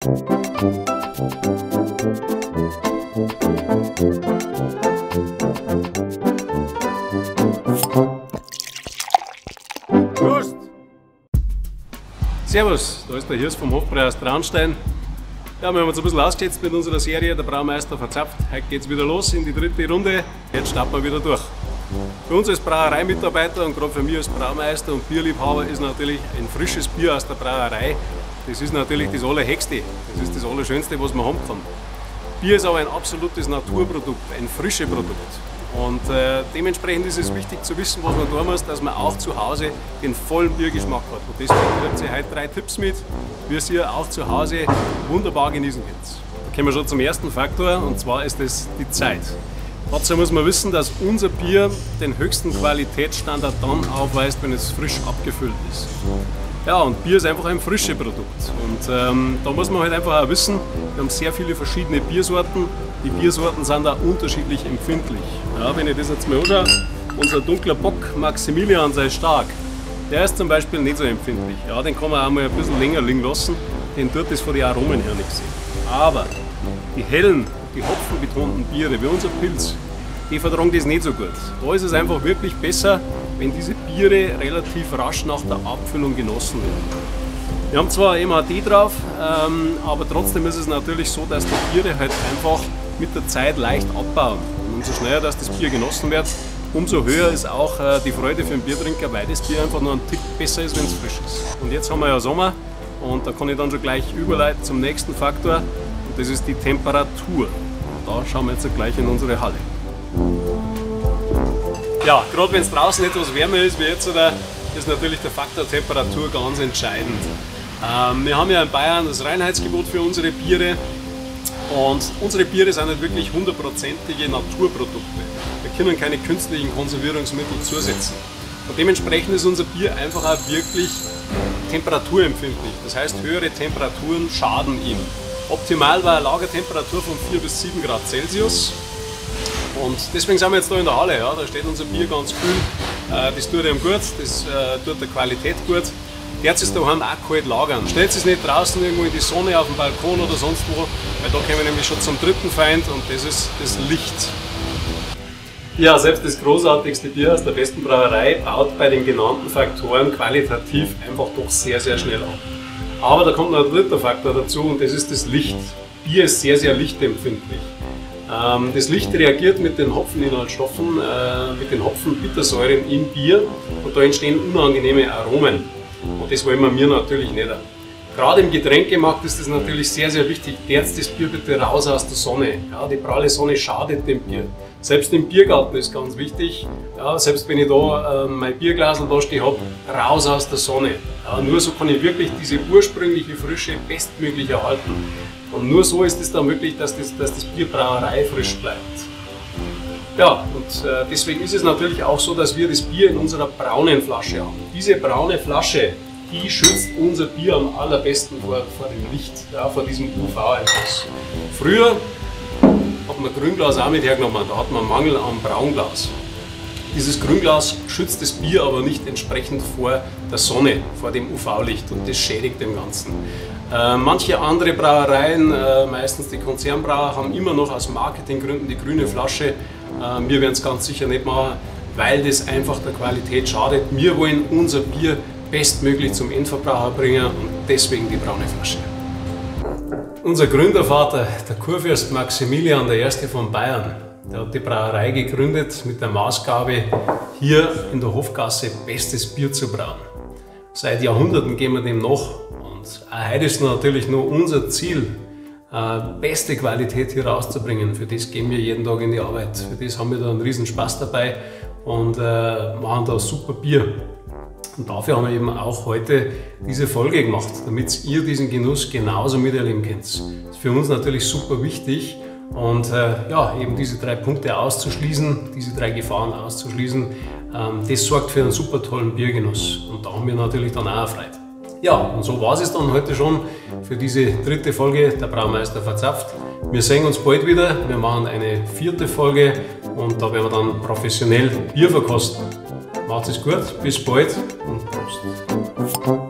Prost! Servus, da ist der Hirs vom Hofbräuhaus Traunstein. Ja, wir haben uns ein bisschen ausgesetzt mit unserer Serie Der Braumeister verzapft. Heute geht es wieder los in die dritte Runde. Jetzt starten wir wieder durch. Für uns als Brauereimitarbeiter und gerade für mich als Braumeister und Bierliebhaber ist natürlich ein frisches Bier aus der Brauerei, das ist natürlich das Allerhöchste. Das ist das Allerschönste, was man haben kann. Bier ist aber ein absolutes Naturprodukt, ein frisches Produkt. Und dementsprechend ist es wichtig zu wissen, was man tun muss, dass man auch zu Hause den vollen Biergeschmack hat. Und deswegen kriegt ihr heute 3 Tipps mit, wie ihr auch zu Hause wunderbar genießen könnt. Da kommen wir schon zum ersten Faktor, und zwar ist das die Zeit. Dazu muss man wissen, dass unser Bier den höchsten Qualitätsstandard dann aufweist, wenn es frisch abgefüllt ist. Ja, und Bier ist einfach ein frisches Produkt. Und da muss man halt einfach auch wissen, wir haben sehr viele verschiedene Biersorten. Die Biersorten sind da unterschiedlich empfindlich. Ja, wenn ich das jetzt mal anschaue, unser dunkler Bock Maximilian sei stark, der ist zum Beispiel nicht so empfindlich. Ja, den kann man auch mal ein bisschen länger liegen lassen, den tut das von den Aromen her nichts. Aber die hellen, die hopfenbetonten Biere, wie unser Pilz, die vertragen das nicht so gut. Da ist es einfach wirklich besser, wenn diese Biere relativ rasch nach der Abfüllung genossen werden. Wir haben zwar MHD drauf, aber trotzdem ist es natürlich so, dass die Biere halt einfach mit der Zeit leicht abbauen. Und umso schneller dass das Bier genossen wird, umso höher ist auch die Freude für den Biertrinker, weil das Bier einfach nur ein Tick besser ist, wenn es frisch ist. Und jetzt haben wir ja Sommer und da kann ich dann schon gleich überleiten zum nächsten Faktor, und das ist die Temperatur. Und da schauen wir jetzt gleich in unsere Halle. Ja, gerade wenn es draußen etwas wärmer ist wie jetzt, ist natürlich der Faktor Temperatur ganz entscheidend. Wir haben ja in Bayern das Reinheitsgebot für unsere Biere, und unsere Biere sind halt wirklich 100%ige Naturprodukte. Wir können keine künstlichen Konservierungsmittel zusetzen. Und dementsprechend ist unser Bier einfach auch wirklich temperaturempfindlich. Das heißt, höhere Temperaturen schaden ihm. Optimal war eine Lagertemperatur von 4 bis 7 Grad Celsius. Und deswegen sind wir jetzt da in der Halle. Ja. Da steht unser Bier ganz kühl. Das tut ihm gut, das tut der Qualität gut. Jetzt ist daheim auch kalt lagern. Stellt es nicht draußen irgendwo in die Sonne, auf dem Balkon oder sonst wo, weil da kommen wir nämlich schon zum dritten Feind, und das ist das Licht. Ja, selbst das großartigste Bier aus der besten Brauerei baut bei den genannten Faktoren qualitativ einfach doch sehr, sehr schnell ab. Aber da kommt noch ein dritter Faktor dazu, und das ist das Licht. Bier ist sehr, sehr lichtempfindlich. Das Licht reagiert mit den Hopfeninhaltsstoffen, mit den Hopfenbittersäuren im Bier, und da entstehen unangenehme Aromen. Und das wollen wir natürlich nicht. Gerade im Getränkemarkt ist es natürlich sehr, sehr wichtig, derzt das Bier bitte raus aus der Sonne. Ja, die pralle Sonne schadet dem Bier. Selbst im Biergarten ist ganz wichtig, ja, selbst wenn ich da mein Bierglasl da stehen habe, raus aus der Sonne. Ja, nur so kann ich wirklich diese ursprüngliche Frische bestmöglich erhalten. Und nur so ist es dann möglich, dass das Bier brauereifrisch bleibt. Ja, und deswegen ist es natürlich auch so, dass wir das Bier in unserer braunen Flasche haben. Diese braune Flasche, die schützt unser Bier am allerbesten vor dem Licht, ja, vor diesem UV-Einfluss. Früher hat man Grünglas auch mit hergenommen, da hat man Mangel am Braunglas. Dieses Grünglas schützt das Bier aber nicht entsprechend vor der Sonne, vor dem UV-Licht, und das schädigt dem Ganzen. Manche andere Brauereien, meistens die Konzernbrauer, haben immer noch aus Marketinggründen die grüne Flasche. Wir werden es ganz sicher nicht machen, weil das einfach der Qualität schadet. Wir wollen unser Bier bestmöglich zum Endverbraucher bringen, und deswegen die braune Flasche. Unser Gründervater, der Kurfürst Maximilian I. von Bayern, der hat die Brauerei gegründet mit der Maßgabe, hier in der Hofgasse bestes Bier zu brauen. Seit Jahrhunderten gehen wir dem nach, und auch heute ist natürlich nur unser Ziel, beste Qualität hier rauszubringen. Für das gehen wir jeden Tag in die Arbeit. Für das haben wir da einen riesen Spaß dabei und machen da super Bier. Und dafür haben wir eben auch heute diese Folge gemacht, damit ihr diesen Genuss genauso miterleben könnt. Das ist für uns natürlich super wichtig, und ja, eben diese 3 Punkte auszuschließen, diese 3 Gefahren auszuschließen, das sorgt für einen super tollen Biergenuss, und da haben wir natürlich dann auch Freude. Ja, und so war es dann heute schon für diese 3. Folge der Braumeister verzapft. Wir sehen uns bald wieder, wir machen eine 4. Folge, und da werden wir dann professionell Bier verkosten. Macht es gut, bis bald und Prost!